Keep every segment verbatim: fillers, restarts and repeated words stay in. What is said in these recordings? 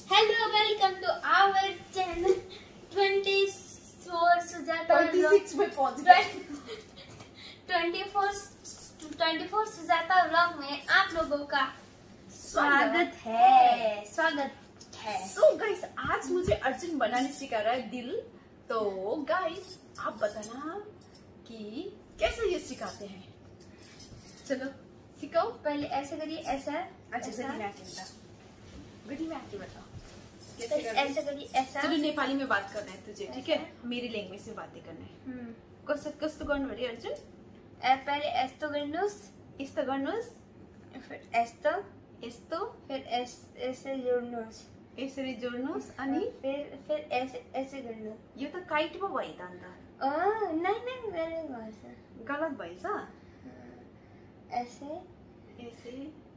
Hello, welcome to our channel. twenty-four Sujata twenty-six में पहुंच गए। twenty-four twenty-four Sujata vlog में आप लोगों का स्वागत है स्वागत है। So guys, आज मुझे अर्जुन बनाने सिखा रहा है दिल। तो guys, आप बताना कि कैसे ये सिखाते हैं। चलो सिखाओ। पहले ऐसे करिए, ऐसा अच्छा गरी में आके बता, गरी में आके बताओ कैसे करते? ऐसे करिए, ऐसा। चलो नेपाली में बात करना है तुझे, ठीक है? मेरी लैंग्वेज में बातें करना है। हम्म कस्तो कस्तो गर्नु अरे अर्जुन? पहले यस्तो गर्नुस्, यस्तो गर्नुस्, फिर यस्तो, यस्तो, फिर ऐसे जोड्नुस्, यसरी जोड्नुस्, अनि फिर फिर ऐसे ऐसे गर्नु। यो त काइट पो भयो त अन्त। अ नहीं नहीं गलत भएछ। गलत भएछ? ऐसे ऐसे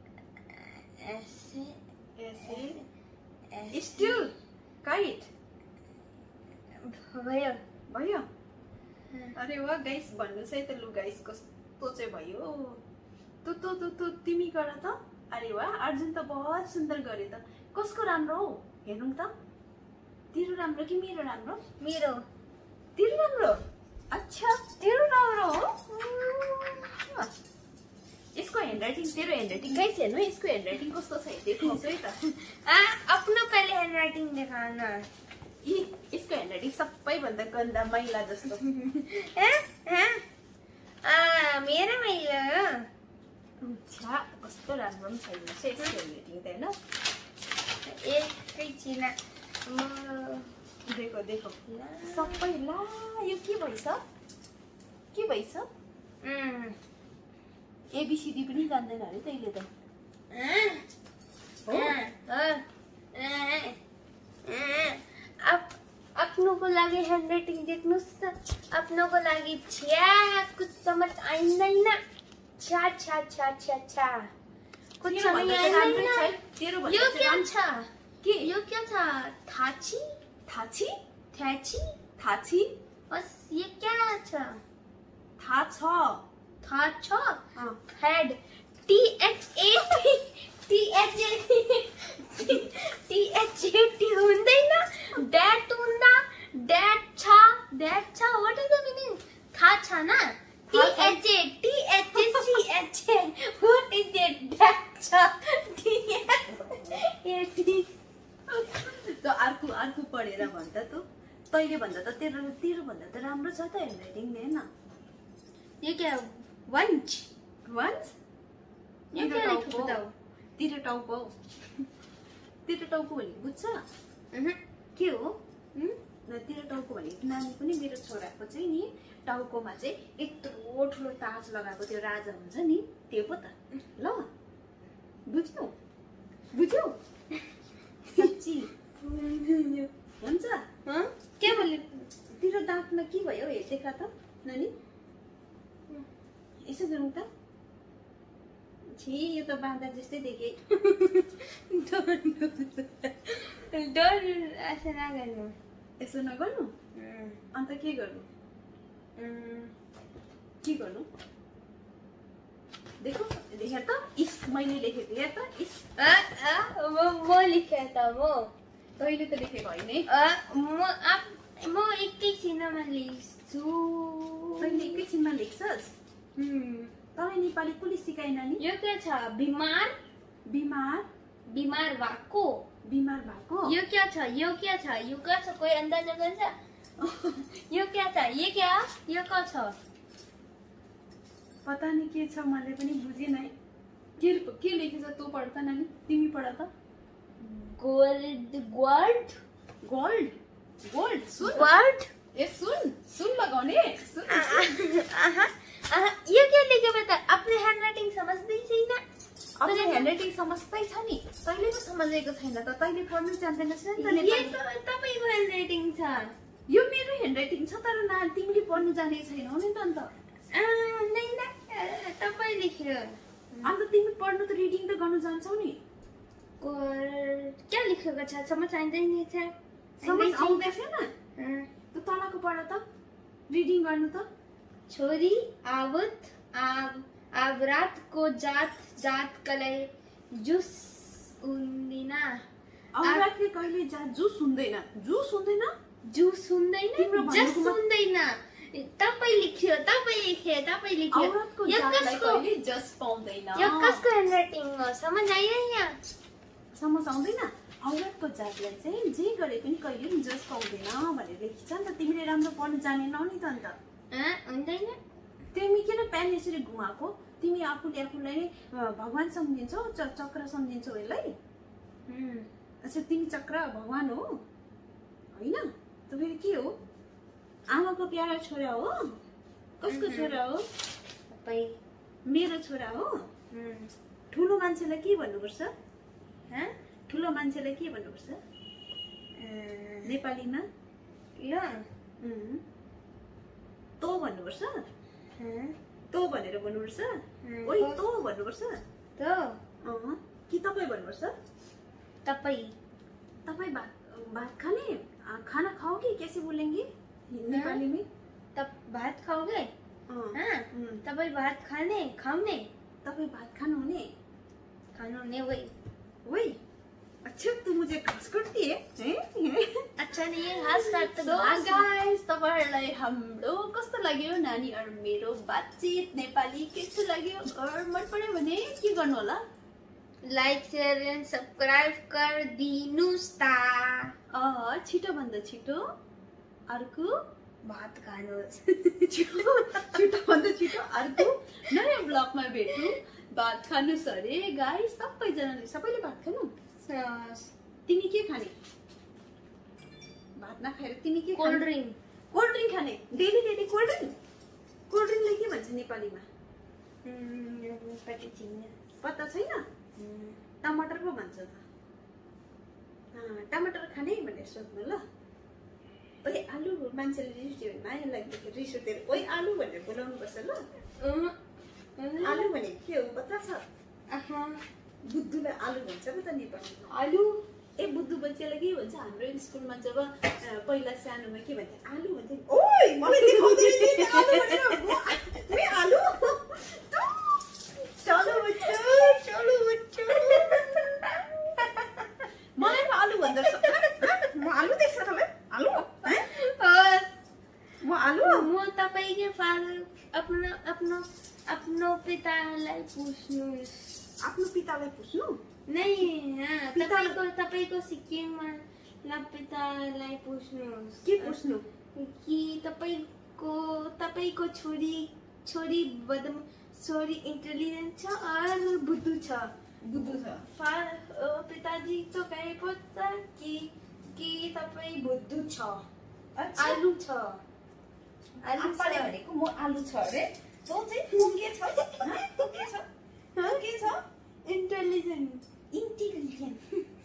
ऐसे ऐसे स्टिल काइट भयो भयो। अरे वाह गाइस, भन्नुस् है त। लु गाइस, कस्तो चाहिँ भयो। तु तु तु तु तिमी गर त। अरे वाह, अर्जुन त बहुत सुन्दर गरे त। कसको राम्रो हो हेरौँ त। तिम्रो राम्रो कि मेरो राम्रो? मेरो। तिम्रो राम्रो? अच्छा, तेरो राम्रो हो। इसको हैंडराइटिंग, तेरो हैंडराइटिंग गाइस हेर्नु, इसको हैंडराइटिंग कस्तो छ देखाउँछु है त। आ आफ्नो पहले हैंडराइटिंग देखाउन। इ इसको हैंडराइटिंग सबैभन्दा गन्दा मैला जस्तो। हैं हैं आ मेरो मैला। छ्या, कस्तो राम्रो पनि छैन यसको हैंडराइटिंग त हैन। एकैछिन म देखो देखो सबै। ला यो के भइछ? के भइछ? उम् एबीसीडी पनि जान्दैन अरे तैले त। अपनों को लागि हैंडराइटिंग देख्नुस् त। अपनों को लागि छ्या कुछ समझ आइँदैन। छ्या छ्या छ्या छ्या छ्या कुछ समझ आइँदैन। तेरो यो क्या छ? के यो क्या छ? थाची थाची थाची थाची बस ये क्या छ? था छ था छ अ head T H A T T H A T H A T हुँदैन। दैट हुँदा दैट छ दैट छ। What is the meaning? था छ ना। T H A T H A C H A what is it? That छ T H A T. तो अर्को अर्को पढेर भन्छ त। तैले भन्दा त तेरो तेरो भन्दा त राम्रो छ त हैंडराइटिङ नि हैन। ये क्या? वंच वंच ये क्या लेख्नु बताऊ? तेरो टाउको तेरो टाउको भने बुझ्छ अहँ के हो? न तेरो टाउको भने नानी पनि मेरो छोराको चाहिँ नि टाउकोमा चाहिँ यत्रो ठुलो ताज लगाएको त्यो राजा हुन्छ नि, त्यो पो त। ल बुझ्यौ बुझ्यौ? सच्ची हुन्छ? हँ के बोले? तेरो दाँतमा के भयो हेर देखा त नानी। यसो गरौँ त। छी, यो त बाँधा जस्तै देखे। डर ऐसे नगर्नु। यसो नगर्नु। अन्त के गर्नु? के गर्नु? देखो हेर त। इस मैले लेखेको हेर त। इस अ अ म म लेखे त म। तैले त लेखेको होइन है। अ म आप म एकैछिनमा लेख्छु। तैले एकैछिनमा लेख्छस्? हम्म तँलाई नेपाली कसले सिकाए नानी? यो के छ? बिमार बिमार बिमार भएको। बिमार भएको। यो क्या छ? यो क्या छ? यो क्या छ? कोही अन्दाजा गर्छ? यो क्या छ? ये क्या? यो का छ? पता नहीं के छ, मलाई पनि बुझेन है। के के लेखेछ तँ पढ त नानी, तिमी पढ त। गोल्ड गोल्ड गोल्ड गोल्ड सुन गोल्ड ए सुन सुन लगाउने सुन। आहा आहा यो के लेख्यो बता? आफ्नो ह्यान्डराइटिङ समझ्दै छैन। आफ्नो ह्यान्डराइटिङ समझ्दै छ नि, तैले पो समझेको छैन त। तैले पढ्नु जान्दैनस् नि त नेपाली। यो त तपाईको ह्यान्डराइटिङ छ। यो मेरो ह्यान्डराइटिङ छ, तर ना तिमीले पढ्नु जानेको छैनौ नि त। अन्त अ नै न तपाई लेख्यो। अन्त तिमी पढ्नु त रिडिङ त गर्नु जान्छौ नि। क्या लेखेको छ? समझ आइँदैन छ। समझ आउँदै छैन त। तलको पढ त, रिडिङ गर्नु त। छोरी आवत आव आवरात को जात जात कले जुस उन्दिना। औरत के कहिले जा जुस हुँदैन जुस हुँदैन जुस हुँदैन जस हुँदैन तपाई लेख्यो तपाई लेख्यो तपाई लेख्यो औरतको जातलाई कहिले जस पाउँदैन यो कसको ह्यान्डराइटिङ हो समझ आयो यहाँ समझ आउँदैन औरतको जातलाई चाहिँ जे गरे पनि कहिले पनि जस पाउँदैन भनेर लेखिन्छ नि त तिमीले राम्रो पढ्न जानेनौ नि त अन्त हुँदैन तिमी किन प्यान यसरी घुमाएको तिमी आफूले आफूलाई नै भगवान सम्झिन्छौ चक्र सम्झिन्छौ यसलाई अच्छा तिमी चक्र भगवान हो होइन त फेरि के हो आमाको प्यारा छोरा हो कसको छोरा हो तपाई मेरो छोरा हो ठुलो मान्छेलाई के भन्नुपर्छ ठुलो मान्छेलाई के भन्नुपर्छ नेपालीमा ल तो भन्नुपर्छ तो भनेर भन्नुपर्छ ओइ तो भन्नुपर्छ त कि तपाईँ भन्नुपर्छ तपाई तपाईँ भात भात खाने खाना खाओगे कैसे बोलेंगे नेपाली में तब भात खाओगे हाँ तपाईँ भात खाने खाउने तपाईँ भात खानुहुने खानुहुने वही वही अच्छा तू मुझे घाँस काट्ती है अच्छा नहीं है घाँस काट्छ सो गाइस तपाईहरुलाई हाम्रो कस्तो लाग्यो नानीहरु मेरो बातचित नेपाली कस्तो लाग्यो और मन पर्यो भने के गर्नु होला लाइक शेयर एन्ड सब्स्क्राइब कर दिनुस् ता अ छिटो भन्दा छिटो अर्को भात खानुहोस् छिटो भन्दा छिटो अर्को नयाँ ब्लगमा भेटौँ भात खानुस् अरे गाइस सबैजनाले सबैले भात खानु तिमी के खाने भात नखाएर तिमी के कोल्ड ड्रिंक कोल्ड ड्रिंक खाने daily daily cold drink cold ड्रिंकले के भन्छ नेपालीमा पत्ता छैन टमाटर पो भन्छ त टमाटर खाने भनेर सोध्नु ल ओइ आलु मान्छेले रिस उठ्यो भने माया लाग्दाखेरि रिस उठेर ओइ आलु भनेर बोलाउनु पर्छ ल आलु भने के हो पत्ता छ बुद्धुलाई आलु भन्छ पो त नेपालीमा आलु ए बुद्धु बच्चालाई के भन्छ हाम्रो स्कुलमा जब पहिला सानोमा के भन्थे आलु भन्थे ओइ मलाई देखाउँदै नि आलु भनेर ओइ आलु चलो बच्चा चलो बच्चा मलाई पो आलु भन्दो रहेछ म आलु देख्छ तपाईँ आलु म आलु म तपाईले फादर आफ्नो आफ्नो आफ्नो पितालाई पुछ्नुस् आफ्नो पितालाई पुछ्नु नै तपाईको तपाईको सिक्किममा ला पितालाई पुछ्नुस् के पुछ्नु कि तपाईको तपाईको छोरी छोरी बदम छोरी इंटेलिजेंट छ और बुद्धू छ बुद्धू छ पिताजी तो कहे पत्ता कि कि तपाई बुद्धू छ अच्छा आलु छ आलु परे भनेको म आलु छ रे तँ चाहिँ तँ के छ तँ के छ तँ के छ इंटेलिजेंट इंटेलिजेंट